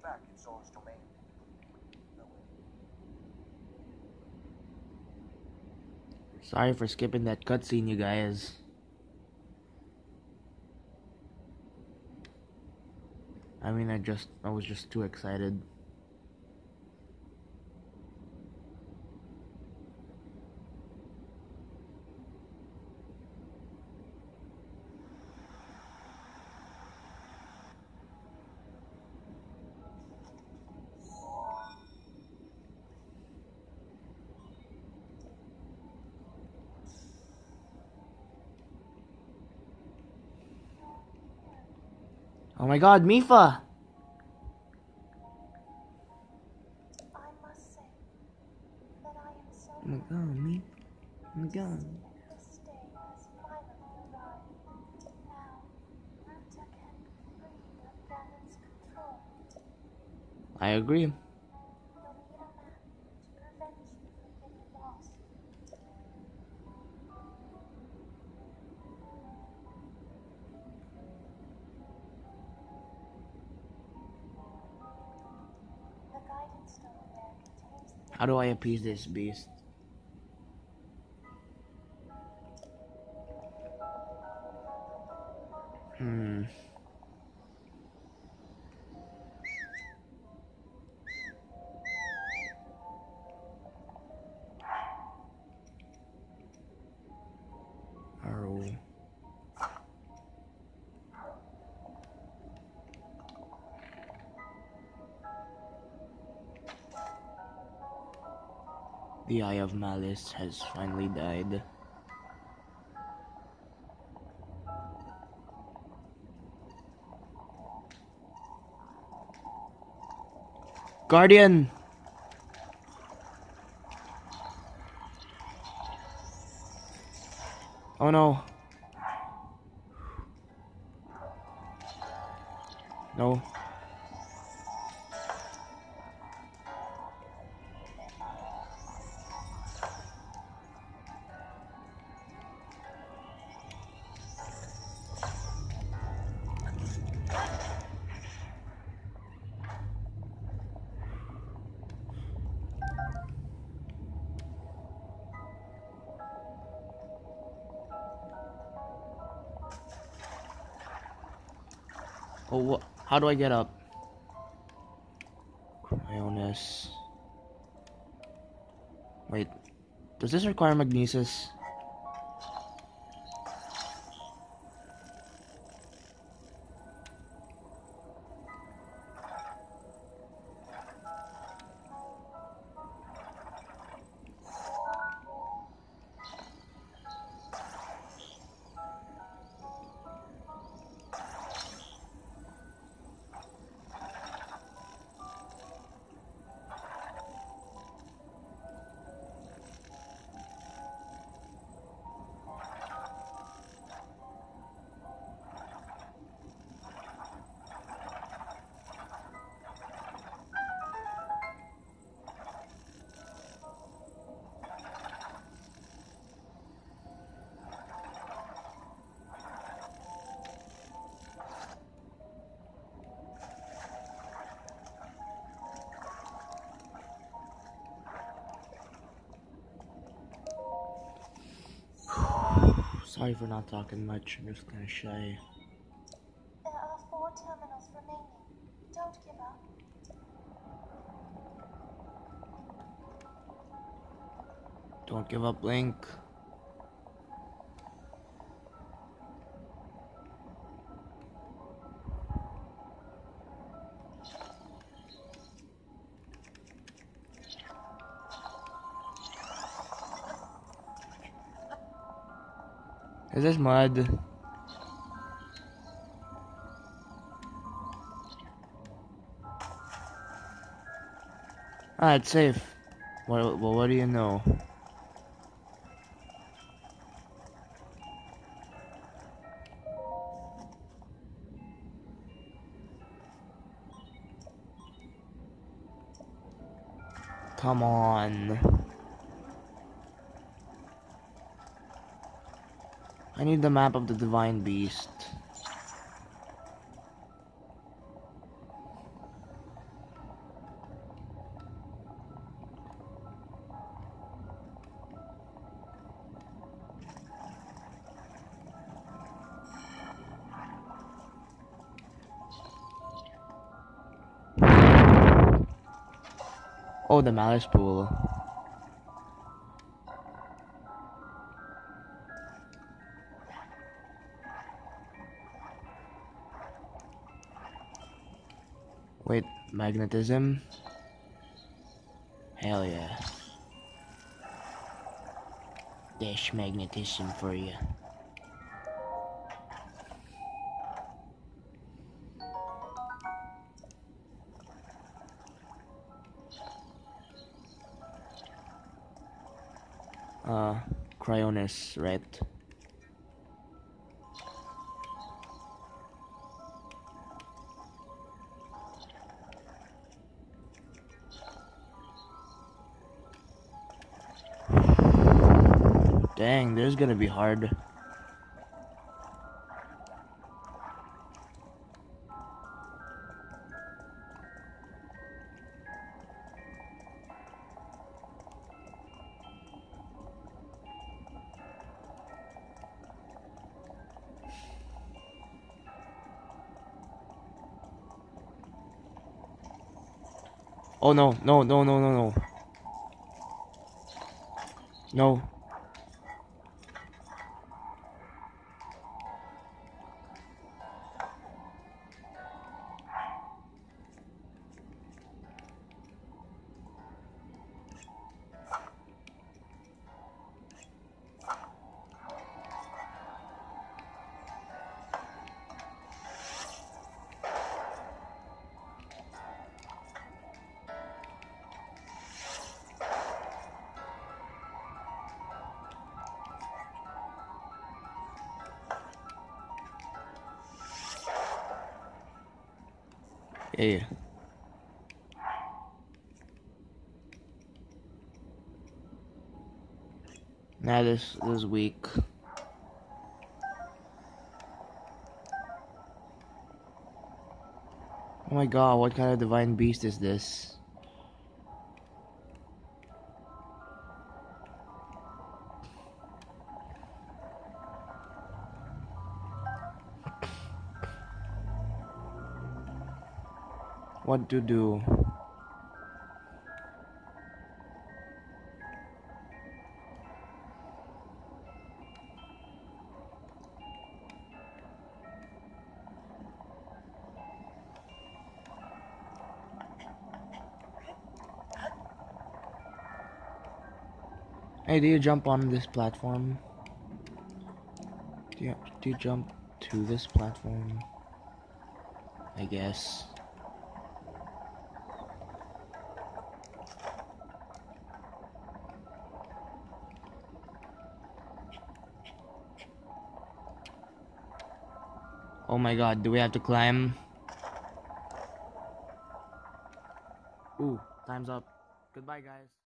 Sorry for skipping that cutscene, you guys. I mean, I was just too excited. Oh my god, Mipha! I must say that I am so Oh my god, Mipha. Oh my god. this day has finally arrived. Now, Ruta can be freed of Ganon's control. I agree. You'll need a map to prevent you from getting lost. The guidance stone there contains the How do I appease this beast? Arrow. The Eye of Malice has finally died. Guardian! Oh no. No. Oh, how do I get up? Cryonis. Wait, does this require magnesis? Sorry for not talking much, I'm just kinda shy. There are 4 terminals remaining. Don't give up. Don't give up, Link. Is this mud? Ah, it's safe. What do you know? Come on. I need the map of the Divine Beast. Oh, the Malice Pool. Wait, magnetism? Hell yeah. Dash magnetism for you. Cryonis, right? Dang, this is gonna be hard. Oh no, no, no, no, no, no. No. Yeah. Nah, this is weak. Oh my god, what kind of divine beast is this? What to do? Hey, do you jump on this platform? Do you jump to this platform? I guess. Oh my god, do we have to climb? Ooh, time's up. Goodbye, guys.